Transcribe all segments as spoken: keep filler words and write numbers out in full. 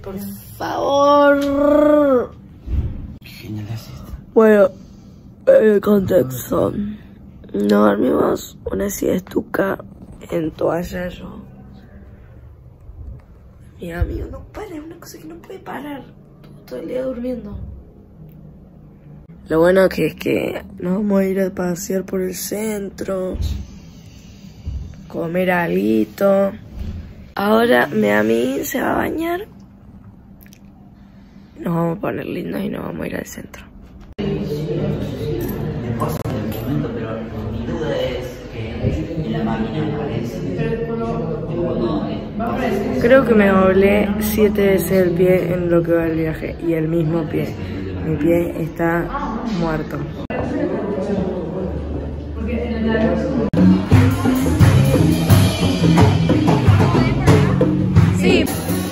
por favor. Qué genial es esto. Bueno, el contexto. Nos dormimos una siestuca en toalla yo. Mi amigo no para, es una cosa que no puede parar. Todo el día durmiendo. Lo bueno que es que nos vamos a ir a pasear por el centro. Comer alguito. Ahora mi amigo se va a bañar. Nos vamos a poner lindos y nos vamos a ir al centro. Pero mi duda es que en la máquina aparece. Creo que me doblé siete veces el pie en lo que va el viaje. Y el mismo pie. Mi pie está muerto. Sí.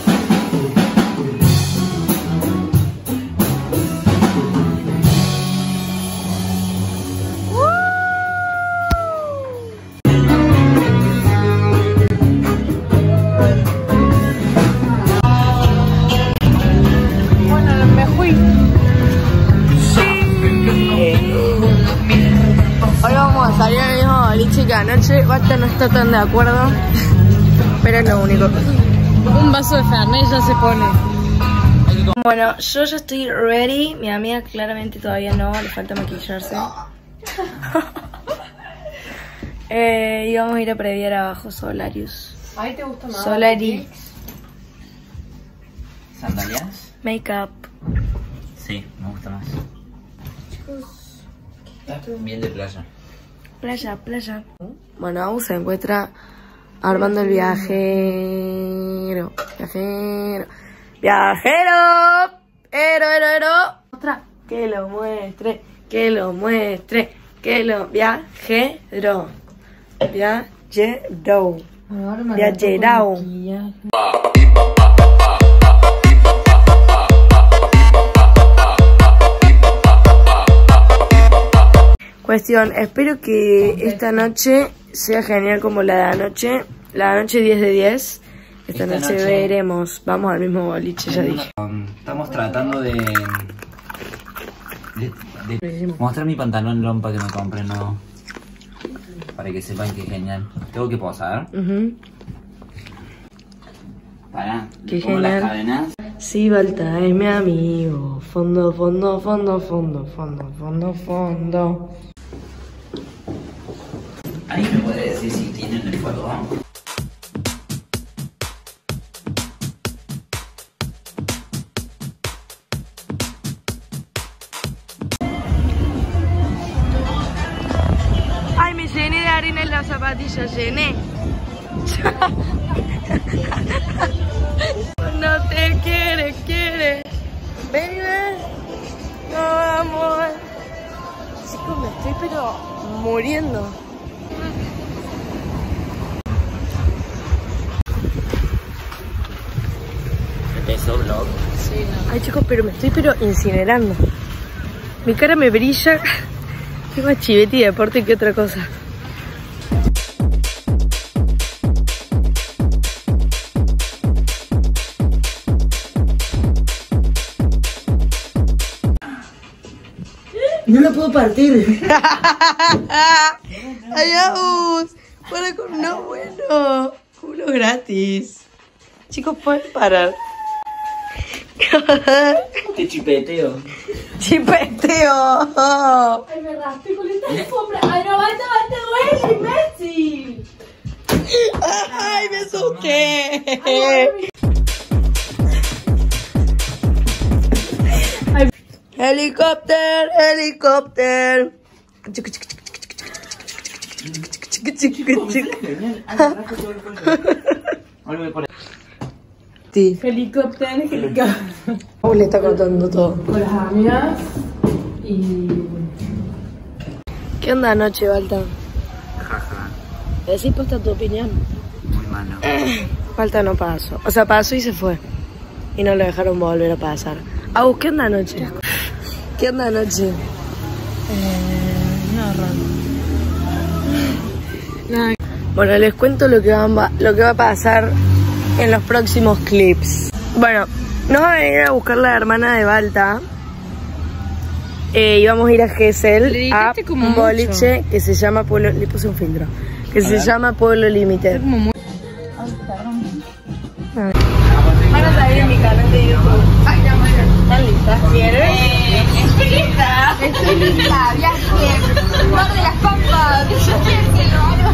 Que anoche Bata no está tan de acuerdo, pero es lo único. Un vaso de Fernet ya se pone. Bueno, yo ya estoy ready. Mi amiga claramente todavía no, le falta maquillarse. eh, y vamos a ir a previar abajo Solarius. ¿Ahí te gusta más? Solari. ¿Sandalias? Makeup. Sí, me gusta más. Chicos, Está bien de playa. Playa, playa. Bueno, aún se encuentra armando el viajero. Viajero. Viajero. Ero, ero, ero. Otra. Que lo muestre. Que lo muestre. Que lo. Viajero. Viajero. Viajero. Cuestión, espero que esta noche sea genial como la de anoche. La de anoche diez de diez. Esta, esta noche, noche veremos. Vamos al mismo boliche, ya dije. Estamos tratando de, de, de mostrar mi pantalón lompa que me compré, ¿no? Para que sepan que es genial. Tengo que posar. Uh-huh. Para, qué pongo genial. Las cadenas. Sí, Balta es mi amigo. Fondo, fondo, fondo, fondo, fondo, fondo, fondo. ¿Ahí me puede decir si tienen el fuego? Ay, me llené de harina en las zapatillas, llené. No te quiere, quiere. Baby, no amor. Chicos, me estoy pero muriendo. Empezó el vlog. Sí, no. Ay, chicos, pero me estoy pero incinerando. Mi cara me brilla. Qué más chivete y deporte que otra cosa. No lo puedo partir. Allá vamos. Para con no bueno. Culo gratis. Chicos, pueden parar. Te chipeteo. Chipeteo. Ay, me raspé con esta alfombra. Ay, no, basta, basta, duele, imbécil. Ay, me asusté. Ay. Helicóptero, helicóptero. Sí. Helicóptero, helicóptero. Aún le está contando todo. Con las amigas y... ¿Qué onda anoche, Balta? Jaja. Decís posta tu opinión. Muy malo. Balta no pasó. O sea, pasó y se fue. Y no lo dejaron volver a pasar. Agus, ¿qué onda anoche? ¿Qué onda anoche? Eh, no, raro. Nada. Bueno, les cuento lo que va, lo que va a pasar en los próximos clips. Bueno, Nos va a venir a buscar la hermana de Balta. Eh, íbamos a ir a Gesell a un boliche mucho. que se llama Pueblo... Le puse un filtro. Que a se ver. llama Pueblo Límite. Muy... Van a salir en mi canal de YouTube. Ay, ya, María. ¿Están listas? ¿Quieren? Eh, estoy lista. Estoy lista. Viaje. Guarde las papas. Yo quiero que lo haga.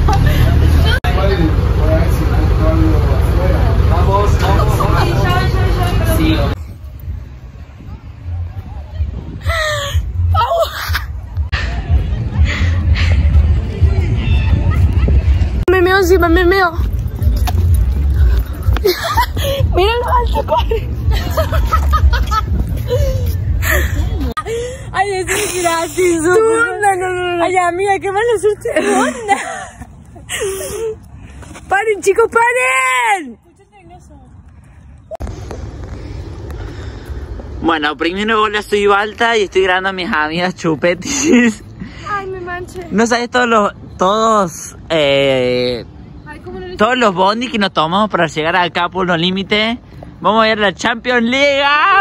Vamos, vamos, vamos. Sí. Me meo encima, me meo. Mira lo alto, corre. Ay, es muy gracioso. Tu onda, no, no, no. Ay, amiga, qué mala suerte tu onda. ¡Paren, chicos, paren! Bueno, primero hola, soy Balta y estoy grabando a mis amigas chupetis. Ay, me manché. No sabes todos los... Todos... Eh, Ay, ¿cómo no le todos los bondis que nos tomamos para llegar acá por los límites. Vamos a ir a la Champions League.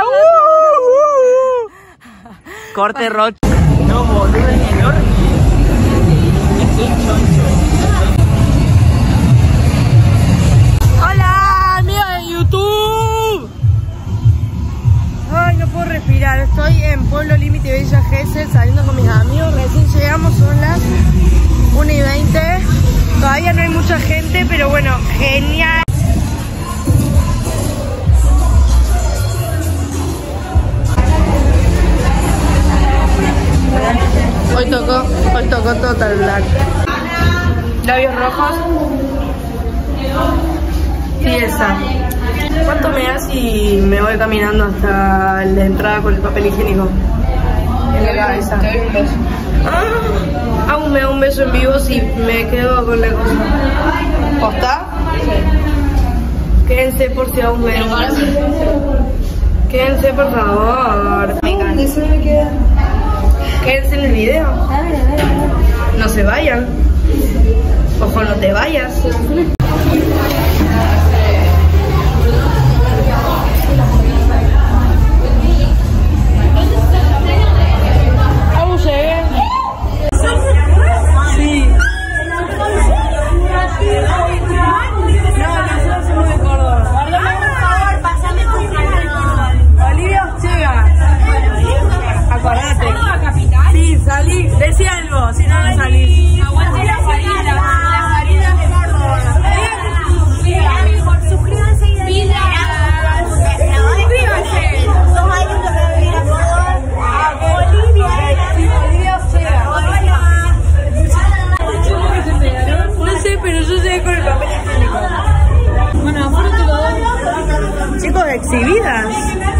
¡Uh! ¡Uh! Corte rocho. No, boludo, es enorme. Hola, amigos de YouTube. Ay, no puedo respirar. Estoy en Pueblo Límite Villa Gesell saliendo con mis amigos. Recién llegamos, son las una y veinte. Todavía no hay mucha gente, pero bueno, genial. Hoy tocó, hoy tocó Total Black. Labios rojos. Y esa. ¿Cuánto me das si me voy caminando hasta la entrada con el papel higiénico? En la cabeza. Te doy un beso. Ah, aún me da un beso en vivo si me quedo con la cosa. ¿Posta? Sí. Quédense por si aún me da un beso. Quédense por favor. Me encanta. Quédense en el video. No se vayan. Ojo, no te vayas. Exhibidas.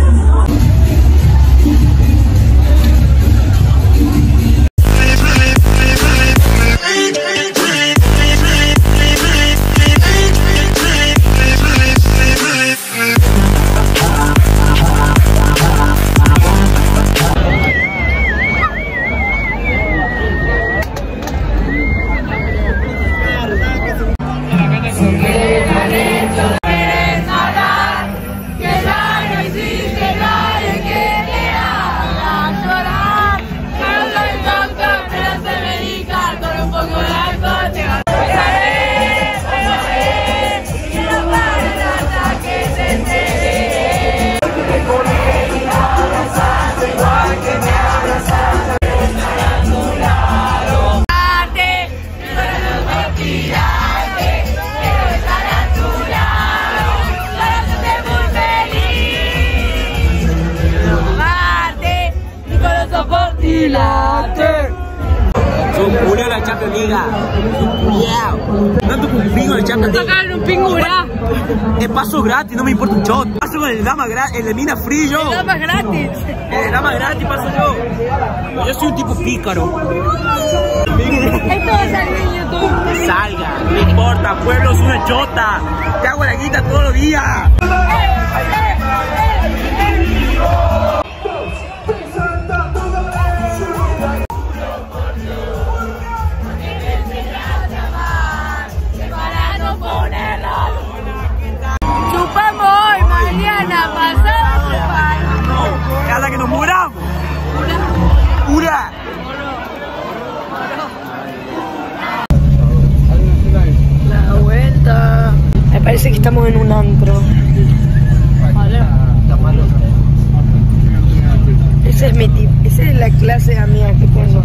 Tanto con un pingo de Champions League. Sacaron un pingura. Es paso gratis, no me importa un shot. Paso con el dama gratis, el de mina free yo. El dama gratis. El dama gratis paso yo. Yo soy un tipo pícaro. Esto va a salir en YouTube. Que salga, no importa, pueblo es una chota. Te hago la guita todos los días. Chupamos hoy, mañana, pasado. Parece que estamos en un antro. Ese es mi tip, esa es la clase de amigas que tengo.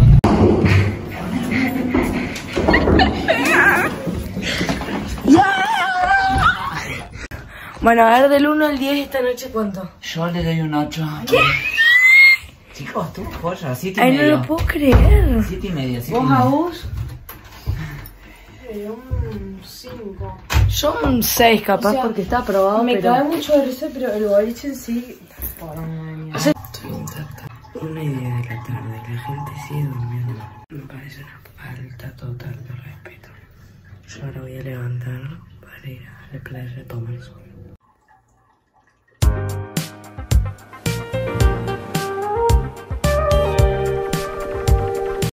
Bueno, a ver, del uno al diez esta noche, ¿cuánto? Yo le doy un ocho. ¿Qué? Chicos, tú joya, siete y Ay, medio. no lo puedo creer. Siete y medio, siete y ¿Vos medio. a vos? Un cinco. Yo un seis capaz, O sea, porque está aprobado, Me pero... cae mucho de risa, pero el boliche en sí... Estoy intacta. Una idea de la tarde, la gente sigue durmiendo. Me parece una falta total de respeto. Yo ahora voy a levantar para ir a la playa a tomar sol.